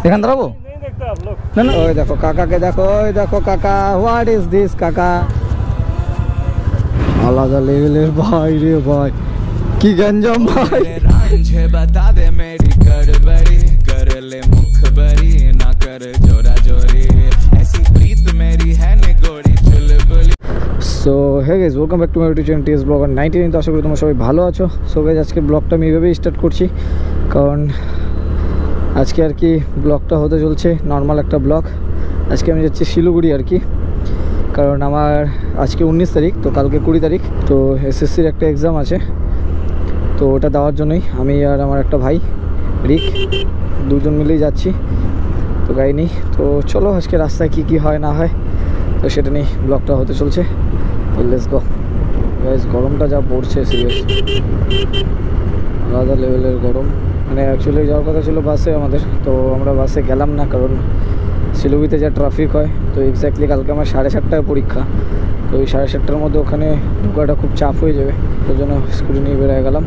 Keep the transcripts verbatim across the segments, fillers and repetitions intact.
এখান দাঁড়াবো না না ওই দেখো কাকাকে দেখো ওই দেখো কাকা হোয়াট ইজ দিস কাকা আলাদা লেভেলের ভাই রে ভাই কি গঞ্জাম ভাই बता दे मेरी गड़बड़ी कर ले मुखबरी ना कर जोरा जोरी ऐसी प्रीत मेरी है ने गोरी चुलबुली so hey guys welcome back to my YouTube channel TS blogger nineteen. তো আশা করি তোমরা সবাই ভালো আছো। সো গাইস আজকে ব্লগটা আমি এইভাবেই স্টার্ট করছি, কারণ আজকে আর কি ব্লগটা হতে চলছে নর্মাল একটা ব্লগ। আজকে আমি যাচ্ছি শিলিগুড়ি আর কি, কারণ আমার আজকে উনিশ তারিখ, তো কালকে কুড়ি তারিখ, তো এসএসসির একটা এক্সাম আছে, তো ওটা দেওয়ার জন্যই আমি আর আমার একটা ভাই রিক দুজন মিলেই যাচ্ছি। তো গাড়ি নেই, তো চলো আজকে রাস্তায় কি কি হয় না হয় তো সেটা নিয়ে ব্লগটা হতে চলছে। তো লেটস গো গাইস। গরমটা যা পড়ছে সিরিয়াস, আলাদা লেভেলের গরম। মানে অ্যাকচুয়ালি যাওয়ার কথা ছিল বাসে আমাদের, তো আমরা বাসে গেলাম না, কারণ শিলিগুড়িতে যা ট্রাফিক হয়। তো এক্স্যাক্টলি কালকে আমার সাড়ে সাতটায় পরীক্ষা, তো ওই সাড়ে সাতটার মধ্যে ওখানে ঢোকাটা খুব চাপ হয়ে যাবে, ওই জন্য স্কুটি নিয়ে বেরিয়ে গেলাম।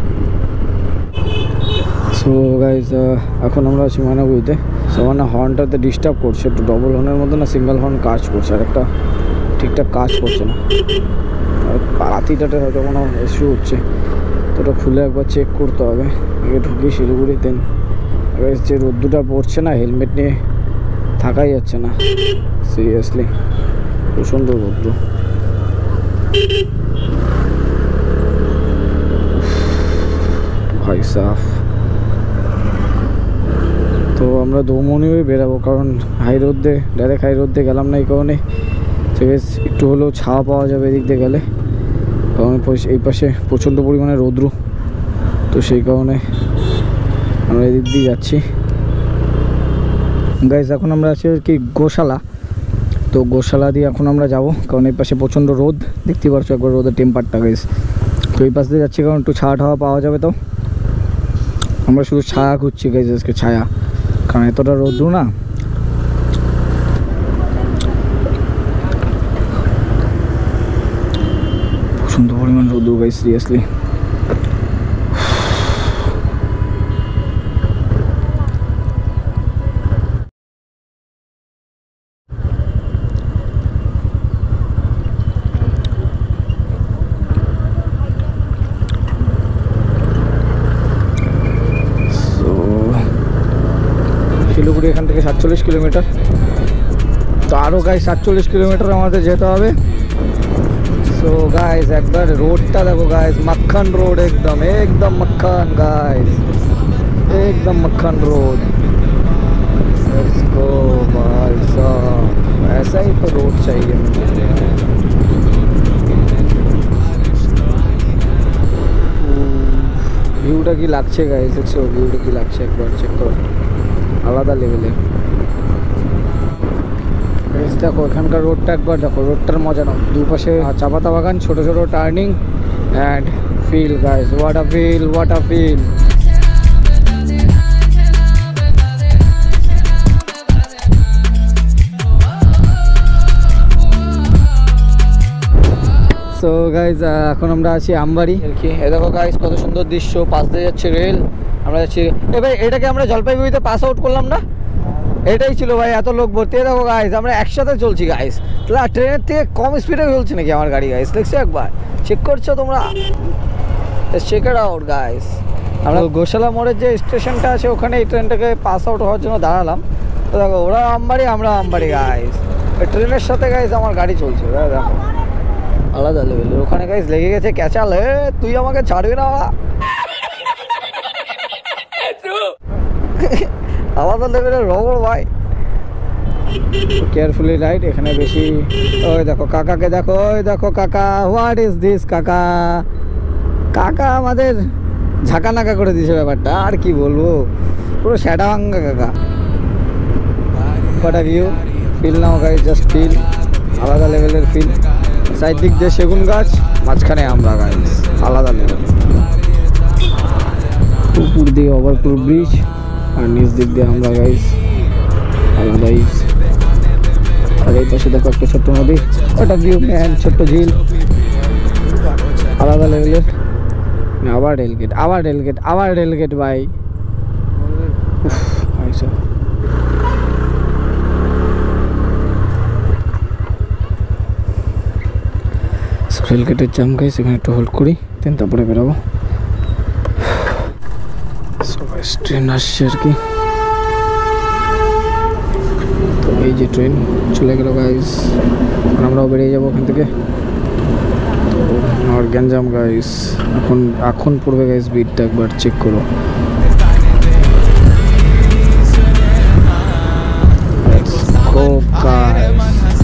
সো গাইজ এখন আমরা আছি ময়নাগুড়িতে। সো মানে হর্নটাতে ডিস্টার্ব করছে, একটু ডবল হর্নের মধ্যে না সিঙ্গেল হর্ন কাজ করছে, আর একটা ঠিকঠাক কাজ করছে না। রাতিটাতে হয়তো কোনো ইস্যু হচ্ছে, তো ওটা খুলে একবার চেক করতে হবে। আগে ঢুকি শিলিগুড়িতে, যে রোদ্দুটা পড়ছে না, হেলমেট নিয়ে থাকাই যাচ্ছে না সিরিয়াসলি, প্রচণ্ড রোদ্দু। ভাই সাফ। তো আমরা দৌমনি হয়ে বেরাবো, কারণ হাই রোড দিয়ে ডাইরেক্ট হাই রোড দিয়ে গেলাম না এই কারণে, ঠিক আছে একটু হলেও ছাওয়া পাওয়া যাবে এদিক দিয়ে গেলে, কারণ এই পাশে প্রচণ্ড পরিমাণে রোদ্রু, তো সেই কারণে আমরা এদিক দিয়ে যাচ্ছি। গাইজ এখন আমরা আছি আর কি গোশালা, তো গোশালা দিয়ে এখন আমরা যাব, কারণ এই পাশে প্রচণ্ড রোদ, দেখতে পাচ্ছ একবার রোদের টেম্পারটা গাইজ। তো এই পাশ দিয়ে যাচ্ছি কারণ একটু ছায়া ঠাওয়া পাওয়া যাবে। তো আমরা শুধু ছায়া খুঁজছি গাইজ আজকে, ছায়া, কারণ এতটা রোদ্রু না। প্রচণ্ড পরিমাণ রোদ্রু গাইজ সিরিয়াসলি। শিলিগুড়ি এখান থেকে সাতচল্লিশ কিলোমিটার, তো আরও গাইজ সাতচল্লিশ কিলোমিটার আমাদের যেতে হবে। সো গাইজ একবার রোডটা দেখো গাইজ, মক্খন রোড, একদম একদম মক্খন গাইজ, একদম मक्खन रोड। लेट्स गो भाई साहब, ऐसा ही तो रोड चाहिए मुझे। ভিউটা কি লাগছে গাইজ, দেখছো ভিউটা কি লাগছে, একবার চেক করো, আলাদা লেভেলে। দেখো এখানকার রোডটা একবার দেখো, রোডটার মজা নাও, দুপাশে চা পাতা বাগান, ছোটো ছোটো turning and feel guys, what a feel, what a feel. So guys এখন আমরা আছি আমবাড়ি আর কি। এ দেখো গাইজ কত সুন্দর দৃশ্য, পাশ দিয়ে যাচ্ছে রেল, আমরা যাচ্ছি। এ ভাই এটাকে আমরা জলপাইগুড়িতে পাস আউট করলাম না, এটাই ছিল ভাই, এত লোক ভর্তি। দেখো গাইজ আমরা একসাথে চলছি গাইজ, তাহলে ট্রেনের থেকে কম স্পিডে চলছে নাকি আমার গাড়ি গাইজ, দেখছো একবার চেক করছো তোমরা, চেক ইট আউট গাইজ। আমরা গোশালা মোড়ের যে স্টেশনটা আছে ওখানে এই ট্রেনটাকে পাস আউট হওয়ার জন্য দাঁড়ালাম। তো দেখো ওরা আমবাড়ি আমরা আমবাড়ি গাইজ, ট্রেনের সাথে গাইজ আমার গাড়ি চলছে, দেখো আলাদা লেভেলের। ওখানে গাইজ লেগে গেছে ক্যাচাল, হে তুই আমাকে ছাড়বি না, আলাদা লেভেলের রবর ভাই। কেয়ারফুলি রাইড, এখানে বেশি। ওই দেখো কাকাকে দেখো, ওই দেখো কাকা হোয়াট ইজ দিস কাকা, কাকা আমাদের ঝাঁকা নাকা করে দিয়েছে ব্যাপারটা, আর কি বলবো, পুরো স্যাটা ভাঙ্গা কাকা। What a view, feel now guys, just feel, আলাদা লেভেলের ফিল। সাইড দিক দিয়ে সেগুন গাছ, মাঝখানে আমরা গাইজ, আলাদা লেভেল। উপর দিয়ে ওভারপুর ব্রিজ, আর নিচ দিক দিয়ে আমরা গাইজ, আলাদা ইস। আর এই পাশে দেখো একটা ছোট্ট নদী, ওটা ভিউ ম্যান, ছোট্ট ঝিল, আলাদা লেভেলের। আবার রেলগেট, আবার রেলগেট, আবার রেলগেট ভাই। রেলগেটের জাম গাইস, এখানে একটু হোল্ড করি, দেন তারপরে বেরোবো। সবাই ট্রেন আসছে আর কি, তো এই যে ট্রেন চলে গেল গাইস, আমরাও বেরিয়ে যাবো ওখান থেকে। আর গ্যাঞ্জাম গাইস, এখন এখন পড়বে গাইস বিটটা, একবার চেক করো। Go guys,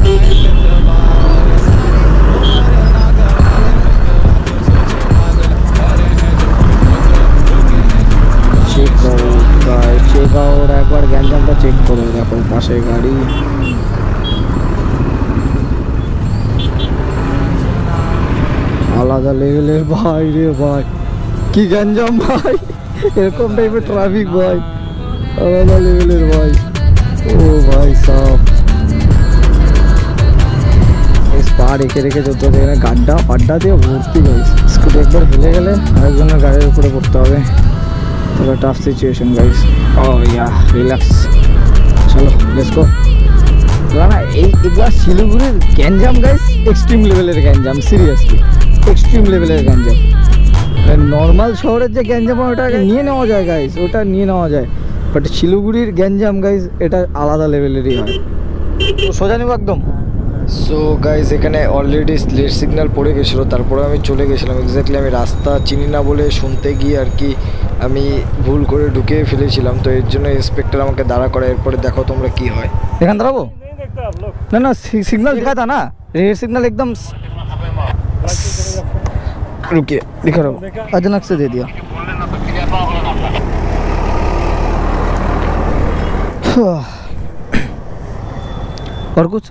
চেক করো গাইস, চেক আউট, একবার গ্যাঞ্জামটা চেক করো। দেখো পাশে গাড়ি, আলাদা লেভেলের ভাই রে ভাই, কি গ্যাঞ্জাম ভাই, এরকম টাইপের ট্রাফিক ভাই, আলাদা লেভেলের ভাই। ও ভাই সাহ, পা রেখে রেখে যত জায়গায় গাড্ডা পাড্ডা দিয়ে ভর্তি গাইস। স্কুটি একবার হেলে গেলে আরেকজনের গাড়ির উপরে পড়তে হবে, তবে tough situation guys. Oh yeah relax, চলো লেটস গো। না এই এবার শিলিগুড়ির গ্যাঞ্জাম গাইস এক্সট্রিম লেভেলের গ্যাঞ্জাম, সিরিয়াসলি এক্সট্রিম লেভেলের গ্যাঞ্জাম। নর্মাল শহরের যে গ্যাঞ্জাম ওটা নিয়ে নেওয়া যায় গাইস, ওটা নিয়ে নেওয়া যায়, বাট শিলিগুড়ির গ্যাঞ্জাম গাইস এটা আলাদা লেভেলেরই হয়। সোজা নেব একদম। সো গাইস এখানে অলরেডি রেড সিগন্যাল পড়ে গেছিলো, তারপরে আমি চলে গেছিলাম। এক্স্যাক্টলি আমি রাস্তা চিনি না বলে শুনতে গিয়ে আর কি আমি ভুল করে ঢুকে ফেলেছিলাম, তো এর জন্য ইন্সপেক্টর আমাকে দাঁড়া করে। এরপরে দেখো তোমরা কি হয়। এখান দাঁড়াবো না, না সিগন্যাল दिखा था ना, रेड सिग्नल एकदम रुकिए दिखा रहा हूँ, अचानक से दे दिया। और कुछ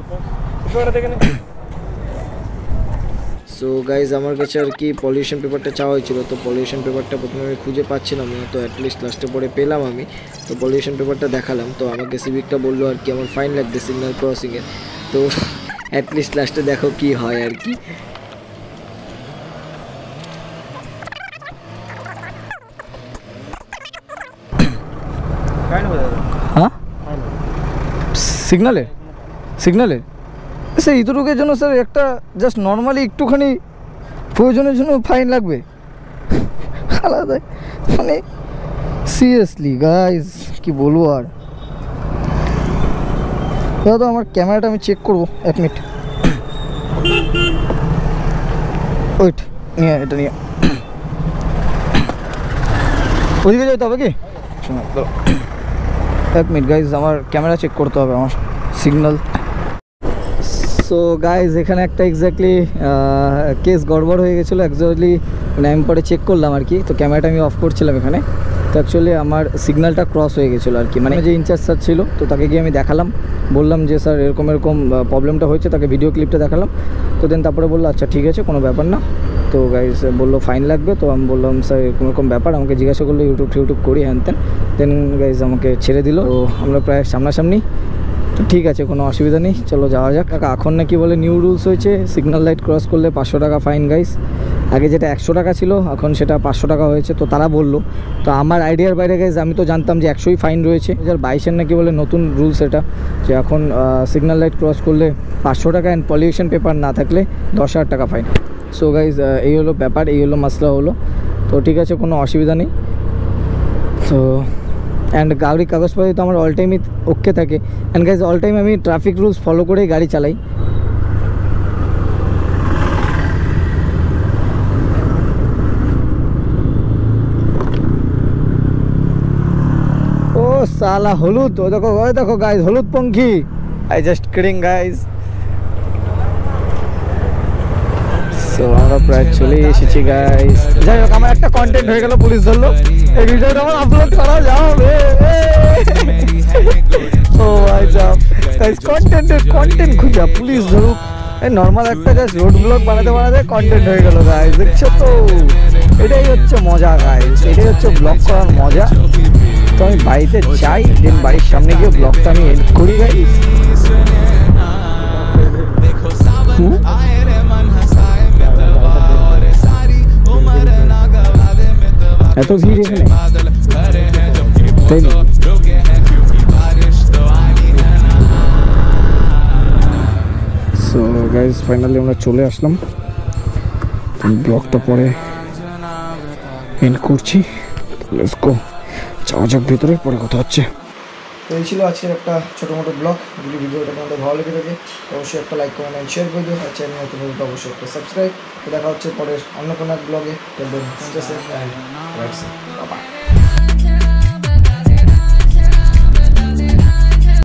সো গাইজ আমার কাছে আর কি পলিউশন পেপারটা চাওয়া হয়েছিল, তো পলিউশন পেপারটা প্রথমে আমি খুঁজে পাচ্ছিলাম না, তো অ্যাটলিস্ট লাস্টে পরে পেলাম আমি, তো পলিউশন পেপারটা দেখালাম, তো আমাকে সিভিকটা বললো আর কি আমার ফাইন লাগবে সিগন্যাল ক্রসিংয়ে, তো অ্যাটলিস্ট লাস্টে দেখো কি হয় আর কি। হ্যাঁ সিগনালে সিগনালে স্যার ইতটুকের জন্য স্যার একটা জাস্ট নর্মালি একটুখানি প্রয়োজনের জন্য ফাইন লাগবে আলাদা, মানে সিরিয়াসলি গাইজ কি বলবো আর। দাদা আমার ক্যামেরাটা আমি চেক করবো, এক মিনিট ওয়েট, নিয়ে এটা নিয়ে ওদিকে যাইতে হবে কি, এক মিনিট গাইজ আমার ক্যামেরা চেক করতে হবে আমার সিগন্যাল। সো গাইজ এখানে একটা এক্স্যাক্টলি কেস গড়বড় হয়ে গেছিলো অ্যাকচুয়ালি, মানে আমি পরে চেক করলাম আর কি, তো ক্যামেরাটা আমি অফ করছিলাম এখানে, তো অ্যাকচুয়ালি আমার সিগন্যালটা ক্রস হয়ে গেছিলো আর কি, মানে যে ইনচার্জ স্যার ছিল তো তাকে গিয়ে আমি দেখালাম, বললাম যে স্যার এরকম এরকম প্রবলেমটা হয়েছে, তাকে ভিডিও ক্লিপটা দেখালাম, তো দেন তারপরে বললো আচ্ছা ঠিক আছে কোনো ব্যাপার না, তো গাইজ বললো ফাইন লাগবে, তো আমি বললাম স্যার এরকম এরকম ব্যাপার, আমাকে জিজ্ঞাসা করলো ইউটিউব ইউটিউব করি হ্যান তেন, দেন গাইজ আমাকে ছেড়ে দিল, তো আমরা প্রায় সামনাসামনি, তো ঠিক আছে কোনো অসুবিধা নেই, চলো যাওয়া যাক। কাকা এখন নাকি বলে নিউ রুলস হয়েছে, সিগন্যাল লাইট ক্রস করলে পাঁচশো টাকা ফাইন গাইস, আগে যেটা একশো টাকা ছিল এখন সেটা পাঁচশো টাকা হয়েছে, তো তারা বললো, তো আমার আইডিয়ার বাইরে গাইস আমি তো জানতাম যে একশোই ফাইন রয়েছে, দু হাজার বাইশের নাকি বলে নতুন রুলস এটা, যে এখন সিগন্যাল লাইট ক্রস করলে পাঁচশো টাকা অ্যান্ড পলিউশন পেপার না থাকলে দশ হাজার টাকা ফাইন। সো গাইস এই হলো ব্যাপার, এই হলো মাসলা হলো, তো ঠিক আছে কোনো অসুবিধা নেই। তো অ্যান্ড গাড়ির কাগজপত্র তো আমার অল টাইমই ওকে থাকে, অ্যান্ড গাইজ অল টাইম আমি ট্রাফিক রুলস ফলো করেই গাড়ি চালাই। ও সালা হলুদ, ও দেখো ওই দেখো গাইজ হলুদ পঙ্খী, আই জাস্ট কিডিং গাইজ। তো আমরা প্রায় চলে এসেছি গাইস, যাই হোক আমার একটা কন্টেন্ট হয়ে গেল, পুলিশ ধরলো, এই ভিডিওটা আমার আপলোড করা যাবে। ও ভাই সাহেব গাইস কন্টেন্টের কন্টেন্ট খুঁজা পুলিশ ধরুক, এই নর্মাল একটা জাস্ট রোড ব্লগ বানাতে বানাতে কন্টেন্ট হয়ে গেল গাইস, দেখছো তো এটাই হচ্ছে মজা গাইস, এটাই হচ্ছে ব্লগ করার মজা। তো আমি বাড়িতে যাই, দেন বাড়ির সামনে গিয়ে ব্লগটা আমি এডিট করি গাইস। এত ভিড় এখানে তাই না? সো গাইজ ফাইনালি আমরা চলে আসলাম ব্লগটা পরে এন্ড করছি। লেটস গো, যাওয়া যাক ভেতরে, পরে কথা হচ্ছে। তো এই ছিল আজকের একটা ছোটো মোটো ব্লগ। যদি ভিডিওটা তোমাদের ভালো লেগে থাকে অবশ্যই একটা লাইক কমেন্ট অ্যান্ড শেয়ার করে দিও। আর চ্যানেল নতুন হলে অবশ্যই একটা সাবস্ক্রাইব। তো দেখা হচ্ছে পরের অন্য কোনো এক ব্লগে।